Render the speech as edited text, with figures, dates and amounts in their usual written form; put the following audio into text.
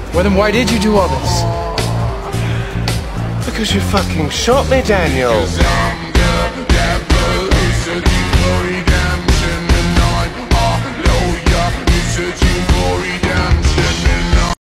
Well, then why did you do all this? Because you fucking shot me, Daniel.